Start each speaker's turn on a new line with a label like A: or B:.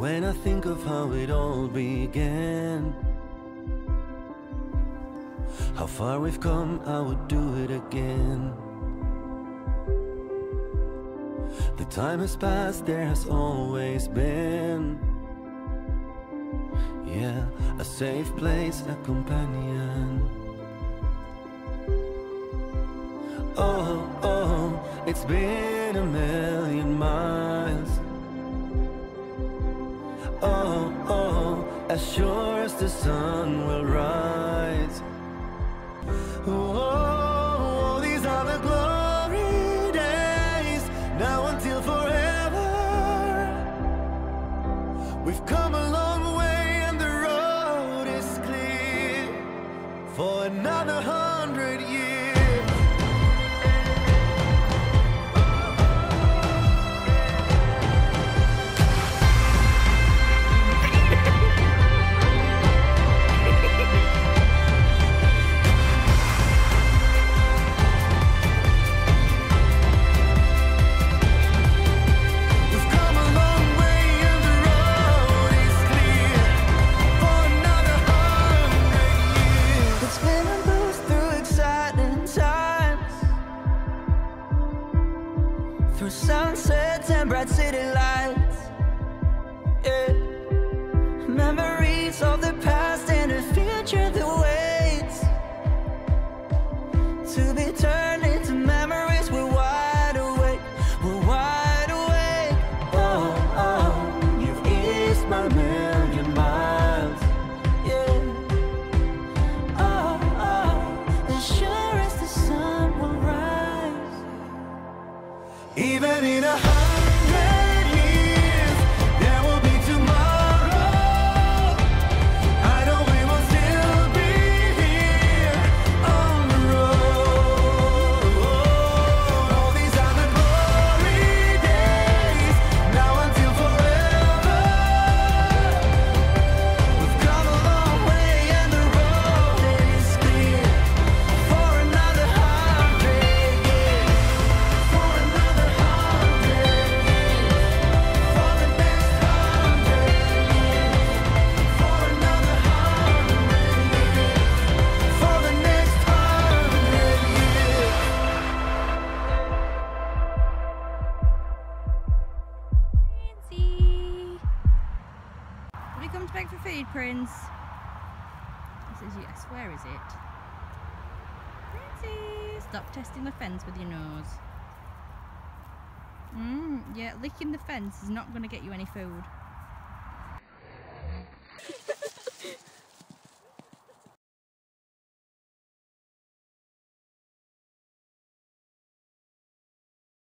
A: when I think of how it all began. How far we've come, I would do it again. The time has passed, there has always been, yeah, a safe place, a companion. Oh, oh, it's been a million miles. Oh, oh, as sure as the sun will rise. Oh, these are the glory days, now until forever. We've come a long way and the road is clear for another 100 years. Sunsets and bright city lights, yeah. Memories of the past and a future that waits to be turned into memories. We're wide awake, we're wide awake. Oh, oh, you've eased my million miles, yeah. Oh, oh, as sure as the sun will rise. Even in 100 years, there will be tomorrow. I know we will still be here on the road. Oh, these are the glory days, now until forever. We've come a long way and the road is clear for another 100 years. For another 100 years. For the next 100 years. For another 100 years. For the next 100 years.
B: Princey! Have you come to beg for food, Prince? He says yes. Where is it? Princey! Stop testing the fence with your nose. Yeah, licking the fence is not going to get you any food.